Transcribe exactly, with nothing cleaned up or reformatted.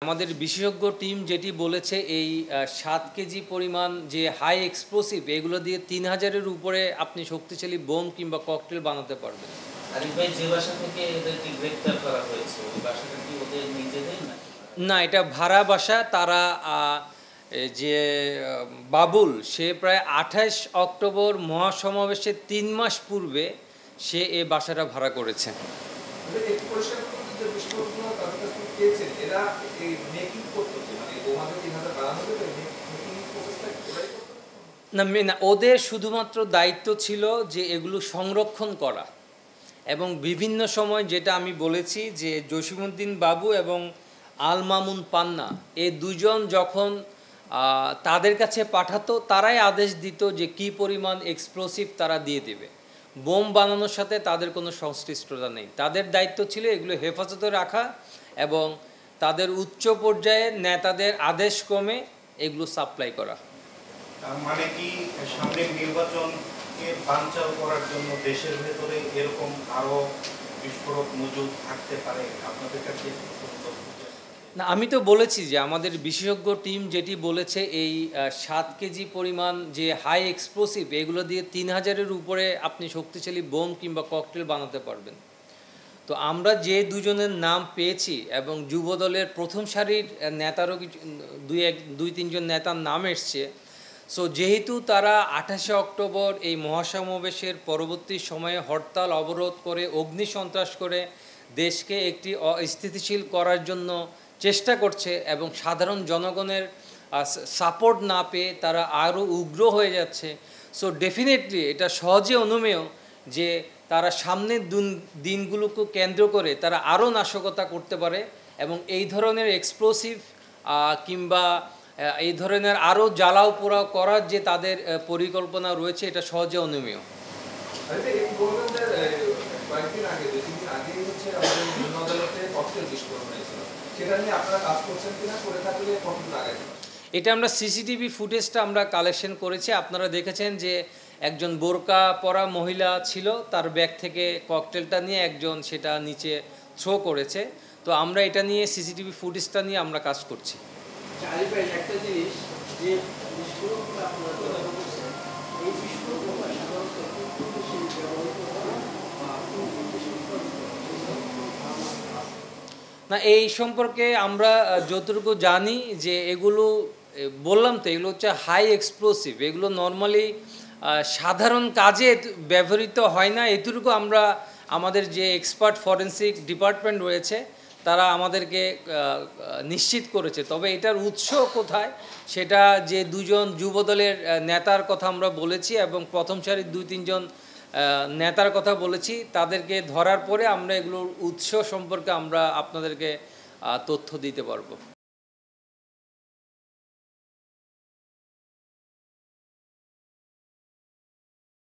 আমাদের বিশেষজ্ঞ টিম যেটি বলেছে এই সাত কেজি পরিমাণ যে হাই এক্সপ্লোসিভ এগুলো দিয়ে তিন হাজারের উপরে আপনি শক্তিশালী বোম কিংবা ককটেল বানাতে পারবেন। আরিফ ভাই, যে বাসা থেকে এদেরকে গ্রেপ্তার করা হয়েছে ওই বাসাটা কি ওদের নিজেদের না? না, এটা ভাড়া বাসা। তারা যে বাবুল সে প্রায় আঠাশ অক্টোবর মহাসমাবেশের তিন মাস পূর্বে সে এই বাসাটা ভাড়া করেছে। না না, ওদের শুধুমাত্র দায়িত্ব ছিল যে এগুলো সংরক্ষণ করা, এবং বিভিন্ন সময় যেটা আমি বলেছি যে জসিমউদ্দিন বাবু এবং আল মামুন পান্না এই দুজন যখন তাদের কাছে পাঠাতো তারাই আদেশ দিত যে কী পরিমাণ এক্সপ্লোসিভ তারা দিয়ে দেবে। বোম বানানোর সাথে তাদের কোনো সংশ্লিষ্টতা নেই। তাদের দায়িত্ব ছিল এগুলো হেফাজতে রাখা এবং তাদের উচ্চ পর্যায়ের নেতাদের আদেশ ক্রমে এগুলো সাপ্লাই করা। মানে কি সামনের নির্বাচনকে বানচাল করার জন্য দেশের ভেতরে এরকম আরো বিস্ফোরক মজুদ থাকতে পারে আপনাদের কাছে? না, আমি তো বলেছি যে আমাদের বিশেষজ্ঞ টিম যেটি বলেছে এই সাত কেজি পরিমাণ যে হাই এক্সপ্লোসিভ এগুলো দিয়ে তিন হাজারের উপরে আপনি শক্তিশালী বোম কিংবা ককটেল বানাতে পারবেন। তো আমরা যে দুজনের নাম পেয়েছি এবং যুবদলের প্রথম সারির নেতারও দুই এক দুই তিনজন নেতার নাম এসছে। সো যেহেতু তারা আঠাশে অক্টোবর এই মহাসমাবেশের পরবর্তী সময়ে হরতাল অবরোধ করে অগ্নিসন্ত্রাস করে দেশকে একটি অস্থিতিশীল করার জন্য চেষ্টা করছে এবং সাধারণ জনগণের সাপোর্ট না পেয়ে তারা আরও উগ্র হয়ে যাচ্ছে। সো ডেফিনেটলি এটা সহজে অনুমেয় যে তারা সামনের দিনগুলোকে কেন্দ্র করে তারা আরও নাশকতা করতে পারে এবং এই ধরনের এক্সপ্লোসিভ কিংবা এই ধরনের আরও জ্বালাও পোড়াও করার যে তাদের পরিকল্পনা রয়েছে এটা সহজে অনুমেয়। এটা আমরা সিসিটিভি ফুটেজটা আমরা কালেকশন করেছি। আপনারা দেখেছেন যে একজন বোরকা পরা মহিলা ছিল, তার ব্যাগ থেকে ককটেলটা নিয়ে একজন সেটা নিচে থ্রো করেছে। তো আমরা এটা নিয়ে সিসিটিভি ফুটেজটা নিয়ে আমরা কাজ করছি। একটা জিনিস যে বিস্ফোরকগুলো আপনারা কথা বলছেন, এই বিস্ফোরকগুলো সাধারণত না, এই সম্পর্কে আমরা যতটুকু জানি যে এগুলো বললাম তো এগুলো হচ্ছে হাই এক্সপ্লোসিভ, এগুলো নর্মালি সাধারণ কাজে ব্যবহৃত হয় না। এটুকু আমরা আমাদের যে এক্সপার্ট ফরেন্সিক ডিপার্টমেন্ট রয়েছে তারা আমাদেরকে নিশ্চিত করেছে। তবে এটার উৎস কোথায় সেটা যে দুজন যুবদলের নেতার কথা আমরা বলেছি এবং প্রথম সারির দুই তিনজন নেতার কথা বলেছি, তাদেরকে ধরার পরে আমরা এগুলোর উৎস সম্পর্কে আমরা আপনাদেরকে তথ্য দিতে পারবো।